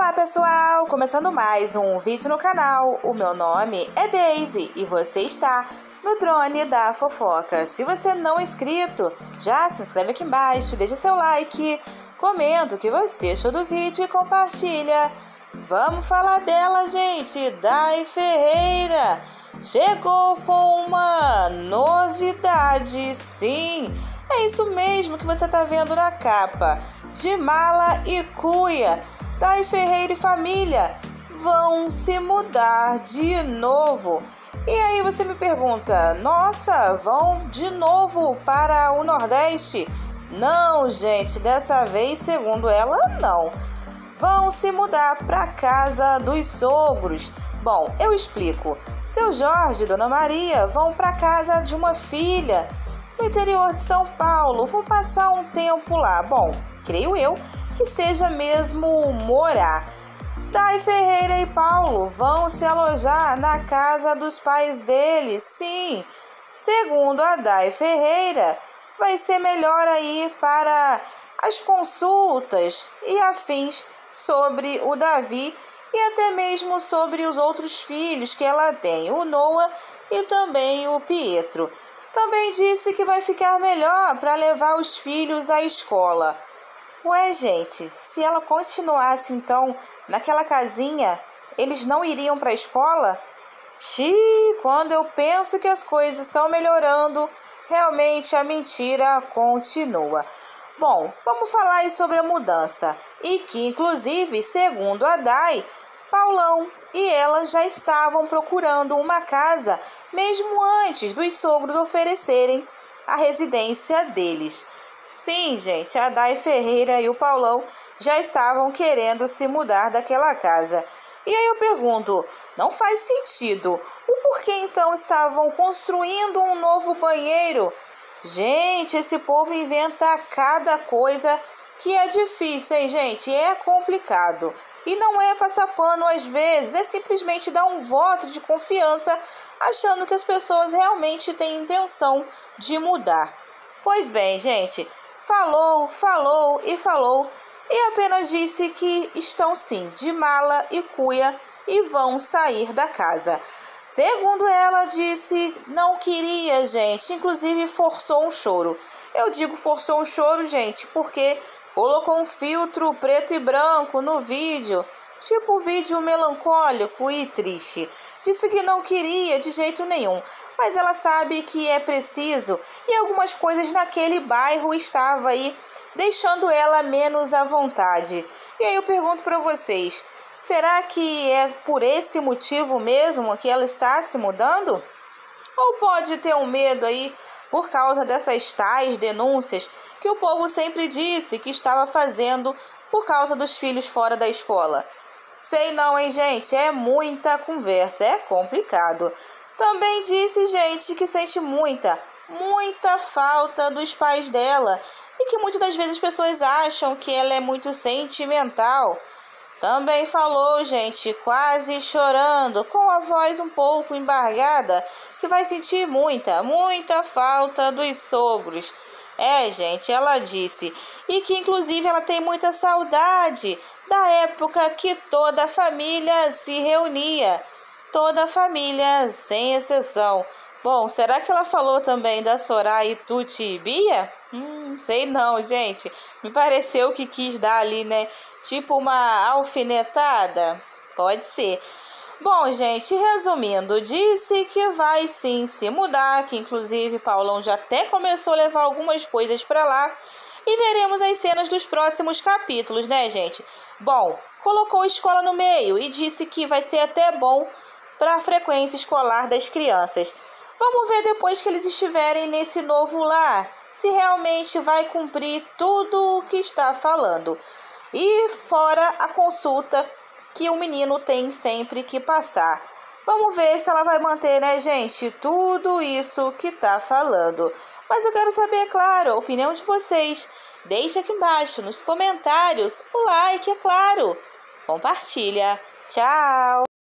Olá pessoal, começando mais um vídeo no canal. O meu nome é Daisy e você está no Drone da Fofoca. Se você não é inscrito, já se inscreve aqui embaixo, deixa seu like, comenta o que você achou do vídeo e compartilha. Vamos falar dela, gente. Dai Ferreira chegou com uma novidade, sim, é isso mesmo que você está vendo na capa. De mala e cuia, Dai Ferreira e família vão se mudar de novo. E aí você me pergunta, nossa, vão de novo para o Nordeste? Não, gente, dessa vez, segundo ela, não. Vão se mudar para a casa dos sogros. Bom, eu explico. Seu Jorge e Dona Maria vão para a casa de uma filha no interior de São Paulo. Vão passar um tempo lá. Bom, creio eu que seja mesmo morar. Dai Ferreira e Paulo vão se alojar na casa dos pais deles. Sim, segundo a Dai Ferreira, vai ser melhor aí para as consultas e afins sobre o Davi e até mesmo sobre os outros filhos que ela tem, o Noah e também o Pietro. Também disse que vai ficar melhor para levar os filhos à escola. Ué, gente, se ela continuasse então naquela casinha, eles não iriam para a escola? Quando eu penso que as coisas estão melhorando, realmente a mentira continua. Bom, vamos falar aí sobre a mudança. E que, inclusive, segundo a Dai, Paulão e ela já estavam procurando uma casa mesmo antes dos sogros oferecerem a residência deles. Sim, gente, a Dai Ferreira e o Paulão já estavam querendo se mudar daquela casa. E aí eu pergunto, não faz sentido. O porquê então estavam construindo um novo banheiro? Gente, esse povo inventa cada coisa que é difícil, hein, gente? É complicado. E não é passar pano às vezes, é simplesmente dar um voto de confiança, achando que as pessoas realmente têm intenção de mudar. Pois bem, gente, falou e apenas disse que estão sim de mala e cuia e vão sair da casa. Segundo ela, disse não queria, gente, inclusive forçou um choro. Eu digo forçou um choro, gente, porque colocou um filtro preto e branco no vídeo, tipo vídeo melancólico e triste. Disse que não queria de jeito nenhum, mas ela sabe que é preciso e algumas coisas naquele bairro estavam aí deixando ela menos à vontade. E aí eu pergunto para vocês, será que é por esse motivo mesmo que ela está se mudando? Ou pode ter um medo aí por causa dessas tais denúncias que o povo sempre disse que estava fazendo por causa dos filhos fora da escola? Sei não, hein, gente? É muita conversa, é complicado. Também disse, gente, que sente muita falta dos pais dela e que muitas das vezes as pessoas acham que ela é muito sentimental. Também falou, gente, quase chorando, com a voz um pouco embargada, que vai sentir muita falta dos sogros. É, gente, ela disse. E que, inclusive, ela tem muita saudade da época que toda a família se reunia. Toda a família, sem exceção. Bom, será que ela falou também da Soraya, Tuti e Bia? Sei não, gente. Me pareceu que quis dar ali, né? Tipo uma alfinetada. Pode ser. Bom, gente, resumindo, disse que vai sim se mudar, que inclusive Paulão já até começou a levar algumas coisas para lá. E veremos as cenas dos próximos capítulos, né, gente? Bom, colocou escola no meio e disse que vai ser até bom para a frequência escolar das crianças. Vamos ver depois que eles estiverem nesse novo lar, se realmente vai cumprir tudo o que está falando. E fora a consulta que o menino tem sempre que passar. Vamos ver se ela vai manter, né, gente, tudo isso que está falando. Mas eu quero saber, claro, a opinião de vocês. Deixe aqui embaixo nos comentários o like, é claro. Compartilha. Tchau!